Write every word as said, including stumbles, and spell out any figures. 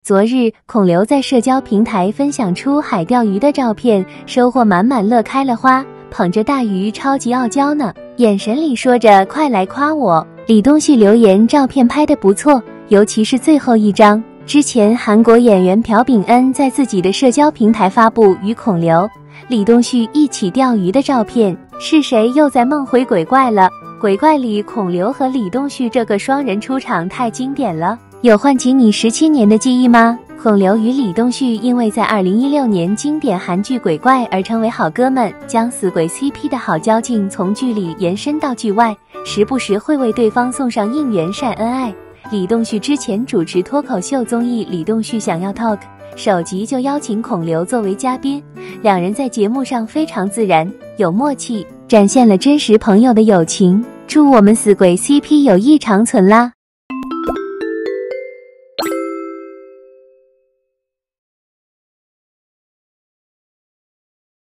昨日，孔刘在社交平台分享出海钓鱼的照片，收获满满，乐开了花，捧着大鱼超级傲娇呢，眼神里说着快来夸我。李东旭留言照片拍得不错，尤其是最后一张。之前韩国演员朴炳恩在自己的社交平台发布与孔刘、李东旭一起钓鱼的照片，是谁又在梦回鬼怪了？鬼怪里孔刘和李东旭这个双人出场太经典了，有唤起你十七年的记忆吗？孔刘与李东旭因为在二零一六年经典韩剧《鬼怪》而成为好哥们，将死鬼 C P 的好交情从剧里延伸到剧外，时不时会为对方送上应援晒恩爱。李东旭之前主持脱口秀综艺《李东旭想要 Talk》，首集就邀请孔刘作为嘉宾，两人在节目上非常自然，有默契，展现了真实朋友的友情。祝我们死鬼 C P 友谊长存啦！